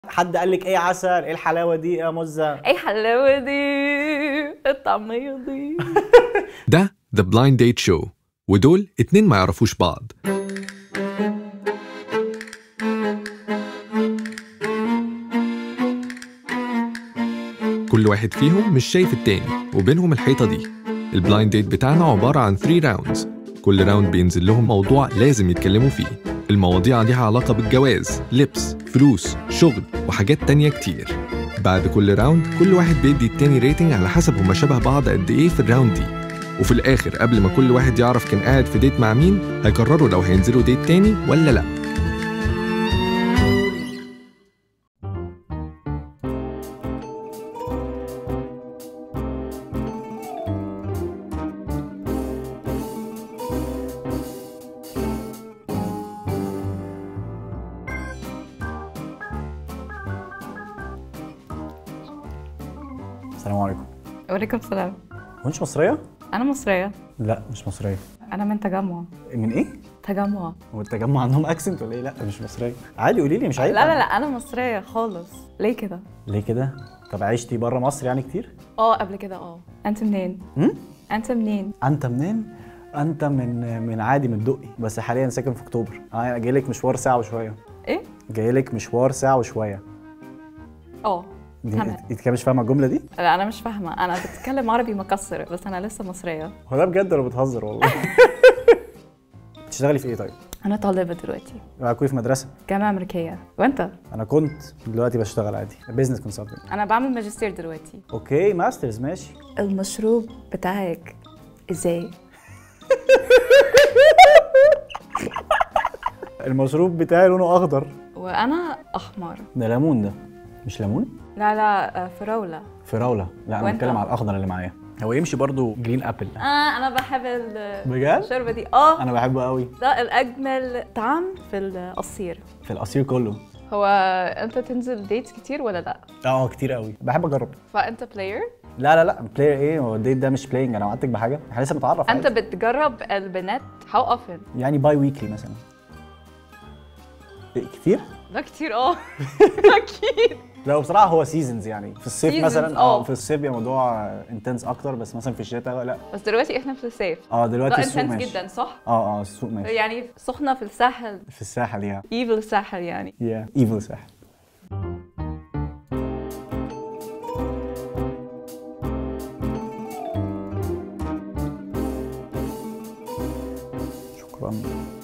حد قال لك ايه عسل، ايه الحلاوه دي، ايه يا مزه، ايه الحلاوه دي، ايه الطعميه دي. ده The Blind Date Show، ودول اتنين ما يعرفوش بعض. كل واحد فيهم مش شايف التاني وبينهم الحيطة دي. البلايند ديت بتاعنا عبارة عن 3 راوندز، كل راوند بينزل لهم موضوع لازم يتكلموا فيه. المواضيع ليها علاقة بالجواز، لبس، فلوس، شغل وحاجات تانية كتير. بعد كل راوند كل واحد بيدي التاني ريتنج على حسب هما شبه بعض قد ايه في الراوند دي، وفي الآخر قبل ما كل واحد يعرف كان قاعد في ديت مع مين هيقرروا لو هينزلوا ديت تاني ولا لأ. السلام عليكم. وعليكم السلام. هو انت مصريه؟ انا مصريه. لا مش مصريه. انا من تجمع. من ايه؟ تجمع. هو التجمع عندهم اكسنت ولا ايه؟ لا مش مصريه. عادي قولي لي، مش عيب. لا لا لا انا مصريه خالص. ليه كده؟ ليه كده؟ طب عشتي بره مصر يعني كتير؟ قبل كده. انت منين؟ انت منين؟ انت منين؟ انت من عادي من الدقي، بس حاليا ساكن في اكتوبر. جاي لك مشوار ساعه وشويه. ايه؟ جاي لك مشوار ساعه وشويه. انت كده مش فاهمه الجمله دي؟ لا انا مش فاهمه، انا بتكلم عربي مكسر بس انا لسه مصريه. هو ده بجد ولا بتهزر والله؟ بتشتغلي في ايه طيب؟ انا طالبه دلوقتي. كنت في مدرسه؟ جامعه امريكيه. وانت؟ انا كنت دلوقتي بشتغل عادي بيزنس كونسلتنج. انا بعمل ماجستير دلوقتي. اوكي ماسترز ماشي. المشروب بتاعك ازاي؟ المشروب بتاعي لونه اخضر وانا احمر. ده ليمون. ده مش ليمون؟ لا لا فراوله. فراوله؟ لا انا بتكلم على الاخضر اللي معايا. هو يمشي برضو جرين ابل. انا بحب بجد؟ الشوربه دي. انا بحبه قوي. ده الاجمل طعم في القصير. في القصير كله. هو انت تنزل ديتس كتير ولا لا؟ كتير قوي، بحب اجرب. فانت بلاير؟ لا بلاير ايه؟ هو الديت ده مش بلاينج، انا وعدتك بحاجه، احنا لسه بنتعرف. انت بتجرب البنات how often؟ يعني باي ويكلي مثلا. كتير؟ ده كتير اكيد. لا بصراحه هو سيزونز، يعني في الصيف seasons. مثلا في الصيف بيبقى موضوع انتنس اكتر، بس مثلا في الشتاء لا. بس دلوقتي احنا في الصيف. دلوقتي ده السوق انتنس ماشي جدا صح؟ السوق ماشي. يعني سخنه في الساحل. في الساحل يعني ايفل ساحل يعني. ايفل ساحل. شكرا.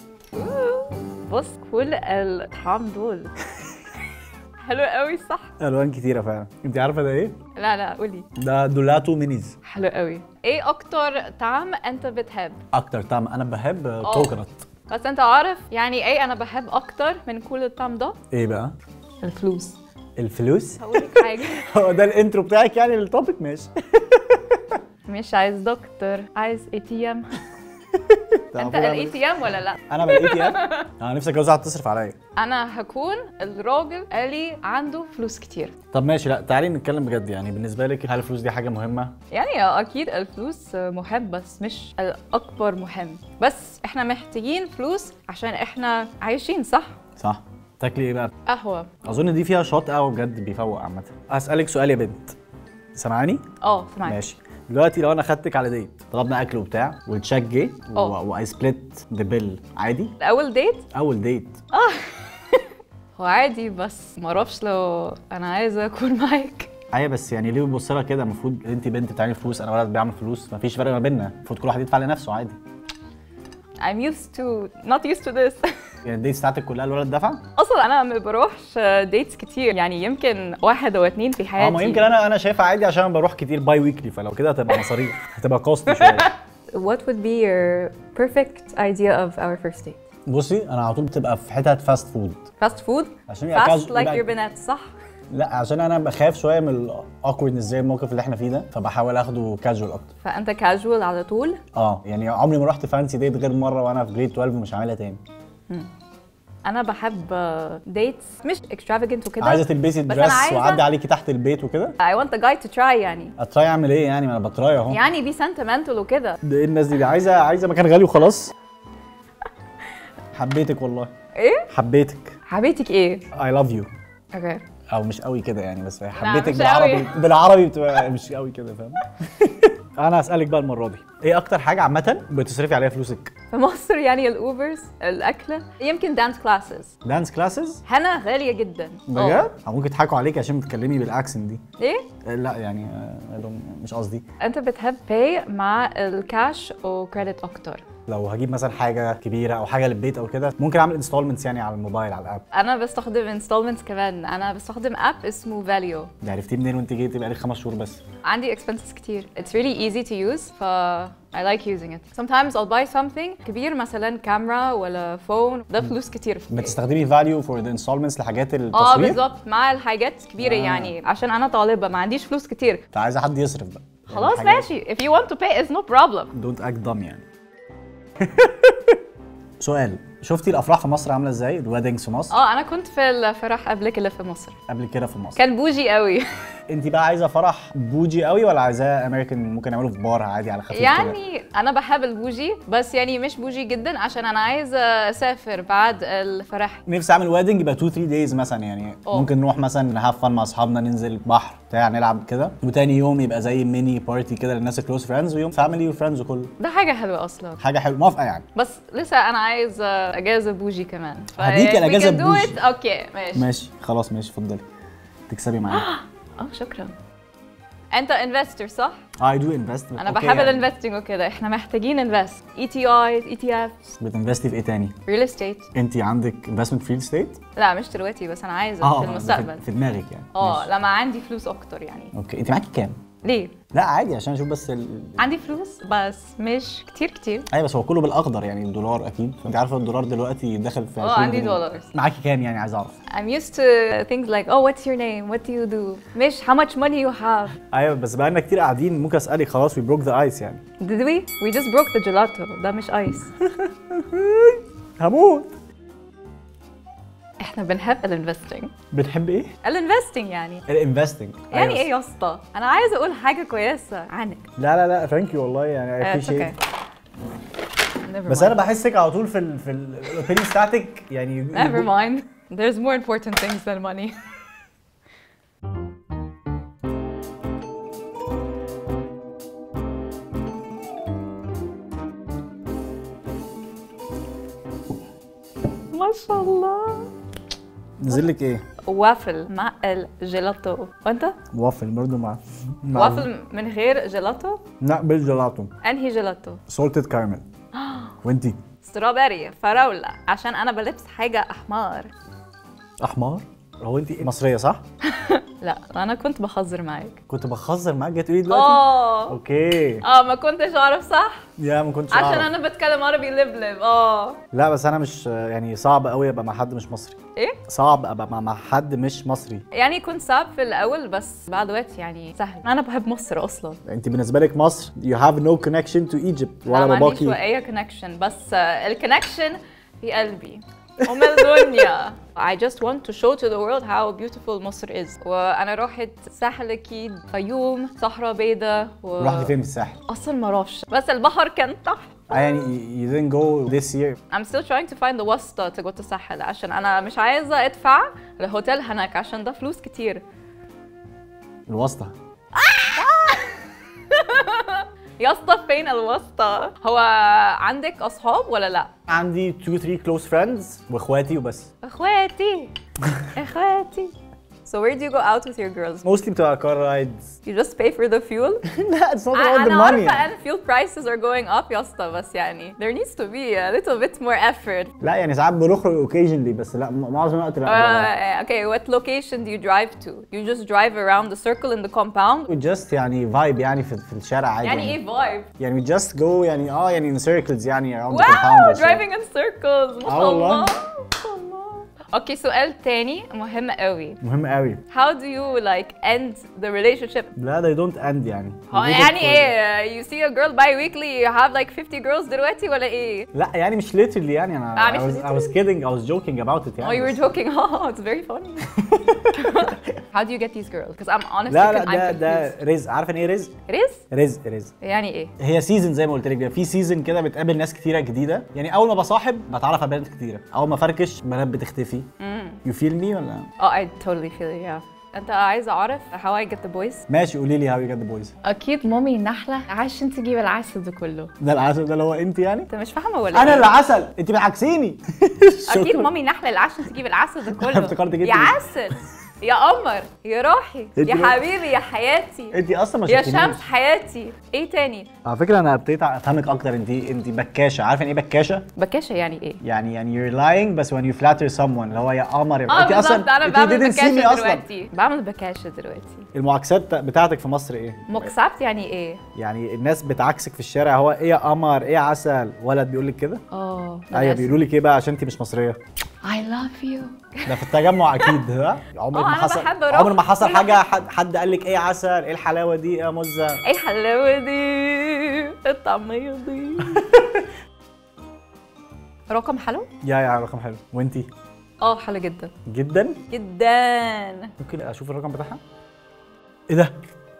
بص كل الطعام دول حلو قوي صح؟ الوان كتيره فعلا. انت عارفه ده ايه؟ لا قولي. ده دولاتو مينيز. حلو قوي. ايه اكتر طعم انت بتحب؟ اكتر طعم انا بحب كوكونات. بس انت عارف يعني ايه انا بحب اكتر من كل الطعم ده؟ ايه بقى؟ الفلوس. الفلوس؟ هقول لك حاجه. هو ده الانترو بتاعك يعني للتوبيك؟ ماشي. مش عايز دكتور، عايز ATM. انت ATM ولا لا؟ انا بالATM. انا نفسي اتجوز واحد تصرف عليا. انا هكون الراجل اللي عنده فلوس كتير. طب ماشي، لا تعالي نتكلم بجد. يعني بالنسبه لك هل الفلوس دي حاجه مهمه؟ يعني اكيد الفلوس مهم بس مش الاكبر مهم، بس احنا محتاجين فلوس عشان احنا عايشين صح. تاكلي ايه بقى؟ قهوه. اظن دي فيها شوت قهوه بجد بيفوق عامه. هسالك سؤال يا بنت، سامعاني؟ سامعك. ماشي. دلوقتي لو انا خدتك على ديت، طلبنا اكل وبتاع والتشيك جه واي سبليت ذا بيل، عادي؟ اول ديت هو عادي، بس ما اعرفش لو انا عايزه اكون معاك. ايوه بس يعني ليه بتبص لها كده؟ المفروض انت بنت بتعمل فلوس، انا ولد بيعمل فلوس، مفيش فرق ما بيننا، المفروض كل واحد يدفع لنفسه عادي. I'm not used to this. يعني الديتس بتاعتك كلها الولد دفع؟ اصلا انا ما بروحش ديتس كتير، يعني يمكن 1 أو 2 في حياتي. ما يمكن انا شايفها عادي عشان بروح كتير باي ويكلي، فلو كده هتبقى مصاريف، هتبقى كوست شويه. What would be your perfect idea of our first date؟ بصي انا على طول بتبقى في حتت فاست فود. فاست فود؟ عشان فاست لايك يور بنات صح؟ لا عشان انا بخاف شويه من الاوكوردنس زي الموقف اللي احنا فيه ده، فبحاول اخده كاجوال اكتر. فانت كاجوال على طول؟ يعني عمري ما رحت فانسي ديت غير مره وانا في جريد 12 ومش هعملها تاني. انا بحب ديتس مش اكسترافيجنت وكده. عايزه تلبسي الدريس واعدي عليكي تحت البيت وكده؟ I want the guy to try يعني. اتراي اعمل ايه يعني؟ ما انا بتراي اهو. يعني بي سنتمنتال وكده. ده ايه الناس دي عايزه مكان غالي وخلاص. حبيتك والله. ايه؟ حبيتك ايه؟ I love you. اوكي او مش قوي كده يعني، بس مش حبيتك قوي. بالعربي بتبقى مش قوي كده، فاهم؟ انا هسألك بقى المرة دي، ايه اكتر حاجة عامة بتصرفي عليها فلوسك؟ في مصر يعني الاوبرز، الاكله، يمكن دانس كلاسز. دانس كلاسز؟ هنا غاليه جدا. بجد؟ او ممكن يضحكوا عليكي عشان بتتكلمي بالاكسنت دي. ايه؟ لا يعني مش قصدي. انت بتحب باي مع الكاش وكريدت اكتر؟ لو هجيب مثلا حاجة كبيرة او حاجة للبيت او كده ممكن اعمل انستولمنتس يعني على الموبايل على الاب. انا بستخدم انستولمنتس كمان، انا بستخدم اب اسمه valU. ده عرفتيه منين وانت جيتي بقالك 5 شهور بس؟ عندي expenses كتير. It's really easy to use ف I like using it. Sometimes I'll buy something كبير مثلا كاميرا ولا فون، ده فلوس كتير. بتستخدمي value for the installments لحاجات التصوير؟ بالظبط، مع الحاجات كبيرة يعني عشان انا طالبة ما عنديش فلوس كتير. انت عايزة حد يصرف بقى. خلاص ماشي. If you want to pay it's no problem. Don't act dumb يعني. سؤال، شفتي الافراح في مصر عامله ازاي؟ الويدنجز في مصر؟ انا كنت في الفرح قبل كده في مصر. قبل كده في مصر كان بوجي قوي. انت بقى عايزه فرح بوجي قوي ولا عايزاه امريكان ممكن نعمله في بار عادي على خفيف كده؟ يعني انا بحب البوجي بس يعني مش بوجي جدا عشان انا عايزه اسافر بعد الفرح. نفسي اعمل ويدنج يبقى 2 3 دايز مثلا يعني. ممكن نروح مثلا نهاف فن مع اصحابنا، ننزل بحر بتاع نلعب كده، وتاني يوم يبقى زي ميني بارتي كده للناس الكلوز فريندز، ويوم فاميلي وفريندز وكله. ده حاجه حلوه اصلا. حاجه حلوه، موافقه يعني. بس لسه انا عايز اجازه بوجي كمان. هديكي الاجازه بوجي. اوكي ماشي. ماشي خلاص ماشي، اتفضلي تكسبي معايا. شكرا. انت انفستر صح؟ I do invest. انا بحب الانفستنج وكده. احنا محتاجين انفست ETI ETFs. بتنفستي في ايه تاني؟ ريل استيت. انت عندك انفستمنت في ريل استيت؟ لا مش دلوقتي، بس انا عايزه في المستقبل. في دماغك يعني. لما عندي فلوس اكتر يعني. اوكي، انت معاكي كام؟ ليه؟ لا عادي عشان اشوف بس عندي فلوس بس مش كتير. ايوه بس هو كله بالاقدر يعني، الدولار اكيد، انت عارفه الدولار دلوقتي داخل في عندي دولار. معاكي كام يعني؟ عايز اعرف. I'm used to things like what's your name, what do you do, مش how much money you have. ايوه بس بقالنا كتير قاعدين، ممكن اسالك خلاص we broke the ice يعني. Did we just broke the gelato. ده مش ايس. هموت. احنا بنحب الانفستنج. بنحب ايه؟ الانفستنج يعني. الانفستنج يعني ايه يا اسطى؟ انا عايزه اقول حاجه كويسه عنك. لا ثانك يو والله يعني appreciate. بس انا بحسك على طول في الاوبينيون بتاعتك يعني. Never mind. There's more important things than money. ما شاء الله. نزل لك ايه؟ وافل مع الجيلاتو. وانت؟ وافل برضه مع وافل من غير جيلاتو؟ لا بالجيلاتو. انهي جيلاتو؟ سولتد كارمل. وانتي؟ ستروبري فراوله، عشان انا بلبس حاجه احمر. احمر؟ هو انتي مصريه صح؟ لا انا كنت بخزر معاك. كنت بخزر معاك؟ جاي تقولي دلوقتي؟ اوكي. ما كنتش اعرف صح؟ ما كنتش اعرف عشان انا بتكلم عربي لبلب. لا بس انا مش يعني صعب قوي ابقى مع حد مش مصري. ايه؟ صعب ابقى مع حد مش مصري. يعني كنت صعب في الاول بس بعد وقت يعني سهل. انا بحب مصر اصلا. انت بالنسبه لك مصر you have no connection to Egypt ولا باباكي؟ ما عنديش اي كونكشن، بس الكونكشن في قلبي. الدنيا. I just want to show to the world how beautiful مصر is. وأنا رحت الساحل أكيد، فيوم، صحراء بيضاء رحت فين في الساحل؟ أصلا ما اعرفش، بس البحر كان تحفة. يعني you didn't go this year. I'm still trying to find the واسطة to go to الساحل عشان أنا مش عايزة أدفع الهوتيل هناك عشان ده فلوس كتير. الواسطة؟ يا اسطى فين الواسطة؟ هو عندك أصحاب ولا لأ؟ عندي 2 3 close friends واخواتي وبس. اخواتي. So where do you go out with your girls? Mostly بتبقى car rides. You just pay for the fuel? لا it's not about the money. أنا عارفة إن fuel prices are going up يا اسطى، بس يعني there needs to be a little bit more effort. لا يعني ساعات بنخرج occasionally بس لا معظم الوقت لا. Okay, what location do you drive to? You just drive around the circle in the compound? We just يعني vibe يعني في الشارع عادي. يعني إيه vibe؟ يعني we just go يعني in circles يعني around the compound. compound. Wow, driving in circles. ما شاء الله. اوكي سؤال تاني مهم قوي. How do you like end the relationship? لا they don't end يعني. يعني ايه؟ You see a girl bi-weekly you have like 50 girls دلوقتي ولا ايه؟ لا يعني مش literally يعني I was kidding, I was joking about it يعني. Oh you were joking. Oh it's very funny. How do you get these girls? Because I'm honestly لا I'm ده confused. رزق. عارفه يعني ايه رزق؟ رزق؟ رزق يعني ايه؟ هي سيزون زي ما قلت لك، في سيزون كده بتقابل ناس كتيره جديده. يعني اول ما بصاحب بتعرف على بنات كتيره، اول ما فركش بنات بتختفي. You feel me ولا؟ I totally feel it, yeah. انت عايزه اعرف how I get the boys؟ ماشي قولي لي how you get the boys. اكيد مامي النحله عشان تجيب العسل ده كله. ده العسل ده اللي هو انت يعني؟ انت مش فاهمه ولا انا ايه؟ اللي عسل، انت بتعكسيني. اكيد مامي النحله اللي عشان تجيب العسل ده كله. افتكرت جدا. يا عسل يا قمر يا روحي انت يا بقى- حبيبي يا حياتي انت اصلا ما يا شفتنيش. شمس حياتي. ايه تاني؟ على فكره انا ابتديت افهمك اكتر. انت بكاشه. عارفه يعني ايه بكاشه؟ بكاشه يعني ايه؟ يعني you're lying بس when you flatter someone اللي هو يا قمر. انت بالظبط، اصلا انا بعمل didn't see me بكاشه اصلا. دلوقتي. بعمل بكاشه دلوقتي. المعاكسات بتاعتك في مصر ايه؟ مكسبت يعني ايه؟ يعني الناس بتعكسك في الشارع، هو ايه يا قمر ايه يا عسل، ولد بيقول لك كده؟ ايوه بيقولوا لك ايه بقى عشان انت مش مصريه؟ I love you. ده في التجمع اكيد. ها عمر ما أنا حصل، بحب أروح عمر ما حصل كل حاجه حد قال لك ايه يا عسل، ايه الحلاوه دي، ايه يا مزه، ايه الحلاوه دي، الطعميه دي. رقم حلو؟ يا رقم حلو. وانتي؟ حلو جدا جدا جدا. ممكن اشوف الرقم بتاعها؟ ايه ده؟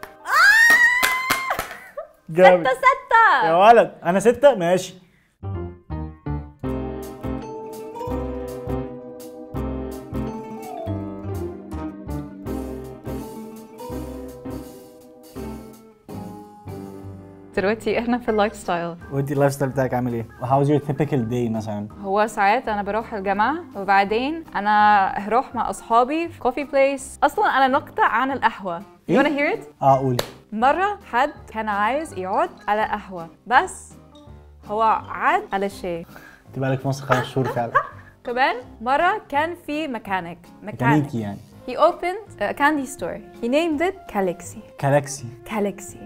جامد. 6 يا ولد انا 6 ماشي. دلوقتي احنا في اللايف ستايل. وانتي اللايف ستايل بتاعك عامل ايه؟ How's your typical day مثلا؟ هو ساعات انا بروح الجامعه وبعدين انا هروح مع اصحابي في كوفي بليس. اصلا انا نكته عن القهوه. You wanna hear it؟ قولي. مره حد كان عايز يقعد على قهوه بس هو عاد على شاي. انت بقالك في مصر 5 شهور فعلا. كمان مره كان في ميكانيكي يعني. He opened a candy store. He named it Galaxy.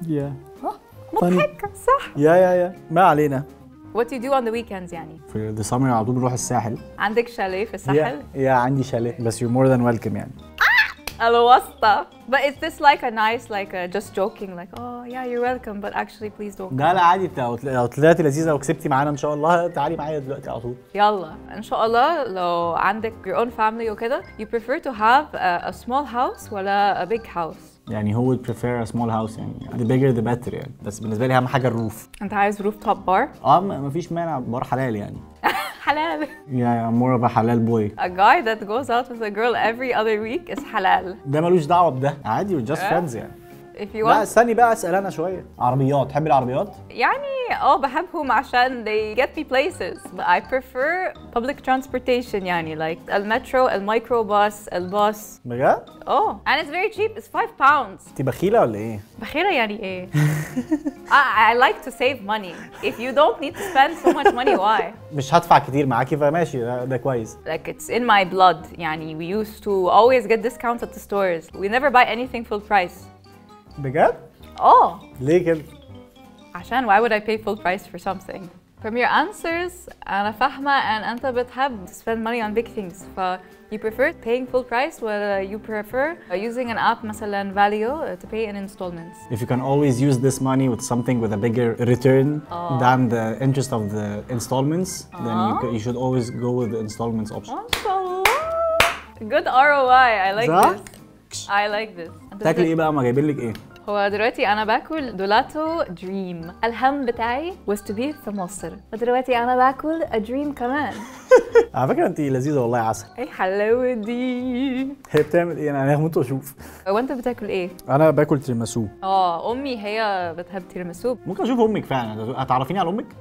مضحك صح؟ يا ما علينا. What you do on the weekends يعني؟ في the summer على طول بنروح الساحل. عندك شاليه في الساحل؟ يا عندي شاليه بس you're more than welcome يعني. الواسطة. But is this like a nice just joking like oh yeah you're welcome but actually please don't. لا عادي. لو طلعتي لذيذة وكسبتي معانا ان شاء الله تعالي معايا دلوقتي على طول. يلا ان شاء الله. لو عندك your own family وكده you prefer to have a small house ولا a big house؟ يعني هو would prefer a small house يعني the bigger the better يعني. بس بالنسبة لي اهم حاجة الروف. انت عايز روف توب بار؟ مفيش مانع، بار حلال يعني. حلال. Yeah, more of a حلال boy. A guy that goes out with a girl every other week is حلال. ده ملوش دعوة بده، عادي we're just friends يعني. If you لا want. استني بقى اسال انا شويه. عربيات، تحبي العربيات؟ يعني بحبهم عشان they get me places but I prefer public transportation يعني like المترو، الميكروباص، الباص. بجد؟ and it's very cheap. It's 5 pounds. انت بخيله ولا ايه؟ بخيلة يعني ايه؟ I like to save money. If you don't need to spend so much money why? مش هدفع كتير معاكي فماشي ده كويس. Like it's in my blood يعني we used to always get discounts at the stores. We never buy anything full price. بجد؟ ليه كده؟ عشان why would I pay full price for something? From your answers أنا فاهمة أن أنت بتحب to spend money on big things. You prefer paying full price or you prefer using an app مثلا valU to pay in installments? If you can always use this money with something with a bigger return than the interest of the installments, then you should always go with the installments option. Good ROI. I like this. I like this. تاكلي ايه بقى؟ ما جايبين لك ايه؟ هو دلوقتي انا باكل دولاتو دريم. الهم بتاعي was to be في مصر ودلوقتي انا باكل a dream كمان. على فكره انت لذيذه والله يا عسل. ايه الحلاوه دي. هي بتعمل ايه؟ انا هموت واشوف. وانت بتاكل ايه؟ انا باكل تيراميسو. امي هي بتحب تيراميسو. ممكن اشوف امك فعلا؟ هتعرفيني على امك؟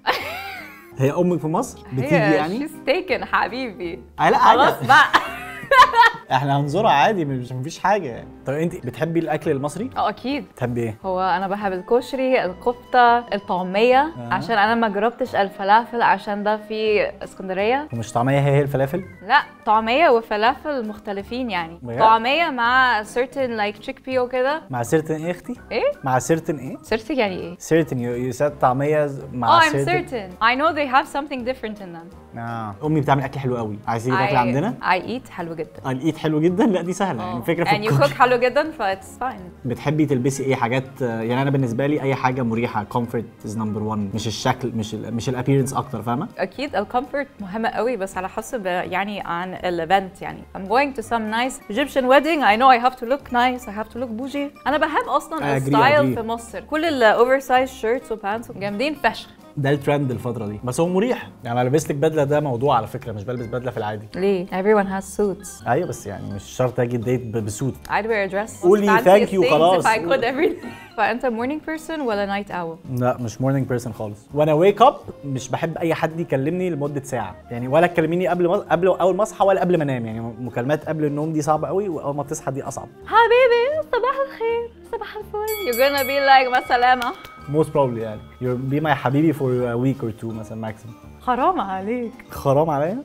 هي امك في مصر؟ بتيجي يعني؟ she's taken حبيبي. لا خلاص بقى. احنا هنزورها عادي مفيش حاجه يعني. طب انت بتحبي الاكل المصري؟ اكيد. بتحبي ايه؟ هو انا بحب الكشري، الكفته، الطعميه عشان انا ما جربتش الفلافل عشان ده في اسكندريه. ومش طعميه هي الفلافل؟ لا طعميه وفلافل مختلفين يعني. طعميه مع certain like chickpea وكده. مع certain ايه اختي؟ ايه؟ مع certain ايه؟ certain يعني ايه؟ certain you said طعميه مع I'm certain. I know they have something different in them. امي بتعمل اكل حلو قوي، عايز تيجي تاكل عندنا؟ I eat حلو جدا. I eat حلو جدا؟ لا دي سهله يعني الفكره في and you cook حلو جدا ف it's fine. بتحبي تلبسي ايه حاجات؟ يعني انا بالنسبه لي اي حاجه مريحه، comfort is number one، مش الشكل، مش الابييرنس اكتر، فاهمه؟ اكيد الكومفورت مهمه قوي بس على حسب يعني عن الايفنت. يعني I'm going to some nice Egyptian wedding I know I have to look nice I have to look bougie. انا بحب اصلا الستايل في مصر، كل الاوفر سايز شيرتس وبانتس جامدين فشخ. ده الترند الفترة دي، بس هو مريح. يعني انا لبست لك بدلة ده موضوع على فكرة، مش بلبس بدلة في العادي. ليه؟ Everyone has suits. ايوه بس يعني مش شرط اجي ديت بسوت. I'd wear a dress. قولي ثانك يو خلاص. If I could every day. فانت morning person ولا night owl؟ لا مش morning person خالص. وانا wake up مش بحب اي حد يكلمني لمدة ساعة، يعني ولا تكلميني قبل اول ما اصحى ولا قبل ما انام، يعني مكالمات قبل النوم دي صعبة قوي، واول ما تصحى دي اصعب. حبيبي صباح الخير، صباح الفل. You're gonna be like ما سلامة. Most probably يعني. You'll be my حبيبي for a week or two مثلا maximum. حرام عليك. حرام عليا؟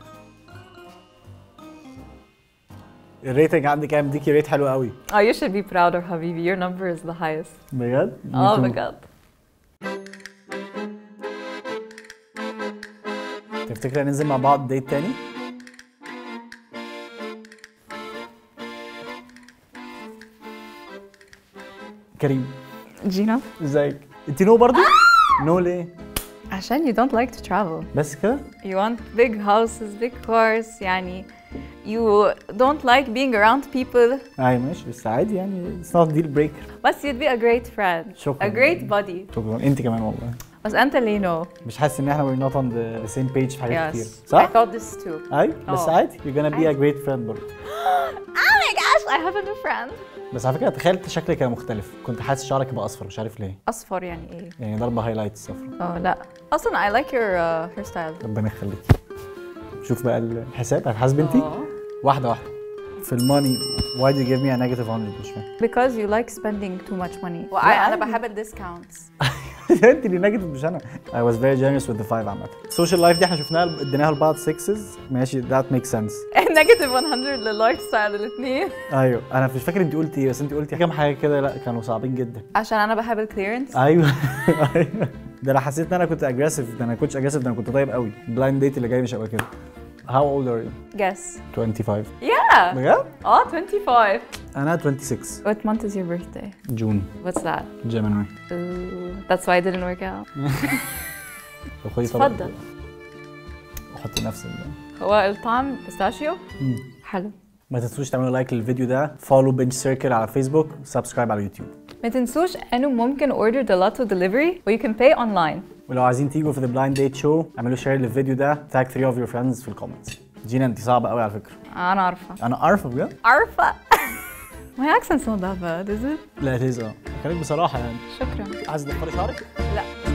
الريتنج عندي كام؟ ديكي ريت حلو قوي. Oh you should be proud of حبيبي. Your number is the highest. بجد؟ بجد. تفتكري ننزل مع بعض ديت تاني؟ كريم. جينا. ازيك؟ انت نو برضه؟ نو ليه؟ عشان you don't like to travel. بس كده؟ You want big houses, big cars يعني you don't like being around people. ايوه ماشي بس عادي يعني it's not deal breaker. بس you'd be a great friend. شكرا. A great buddy. شكرا انت كمان والله. بس انت ليه no؟ مش حاسس ان احنا we're not on the same page في حاجات كتير I صح؟ thought this too. ايوه بس عادي you're gonna be a great friend برضه. Oh my gosh I have a new friend. بس على فكره تخيلت شكلك كان مختلف، كنت حاسس شعرك يبقى اصفر مش عارف ليه. اصفر يعني ايه؟ يعني ضربه هايلايت صفرا. لا اصلا I like your hairstyle. ربنا يخليكي. شوف بقى الحساب هتحاسبي انت؟ واحده واحده. في الماني why do you give me a negative 100 مش فاهم. Because you like spending too much money. انا بحب الديسكاونتس. انت اللي نيجاتيف مش انا. I was very generous with the 5 عامة. السوشيال لايف دي احنا شفناها اديناها لبعض 6s ماشي that makes sense. نيجاتيف 100 لللايف ستايل الاثنين. ايوه انا مش فاكر انت قلتي ايه بس انت قلتي كام حاجة كده لا كانوا صعبين جدا. عشان انا بحب الكليرنس. ايوه ايوه ده انا حسيت ان انا كنت اجريسيف، ده انا كنتش اجريسيف، ده انا كنت طيب قوي. بلايند ديت اللي جاي مش هيبقى كده. How old are you? Guess. 25. Yeah. بجد؟ 25. أنا 26. What month is your birthday? June. What's that? Gemini. Ooh, that's why it didn't work out. اتفضل. وحطي نفس هو الطعم بيستاشيو؟ حلو. ما تنسوش تعملوا لايك للفيديو ده، فولو بنج سيركل على فيسبوك، سبسكرايب على يوتيوب. ما تنسوش انه ممكن order Dolato delivery و you can pay online. ولو عايزين تيجوا في The Blind Date Show اعملوا شير للفيديو ده، tag 3 of your friends في الكومنتس. جينا انت صعبة قوي على فكرة. انا عارفة. انا عارفة بجد؟ عارفة. My accent's not that bad, is it? لا it is خليك بصراحة يعني. شكرا. عايز تضفري شعرك؟ لا.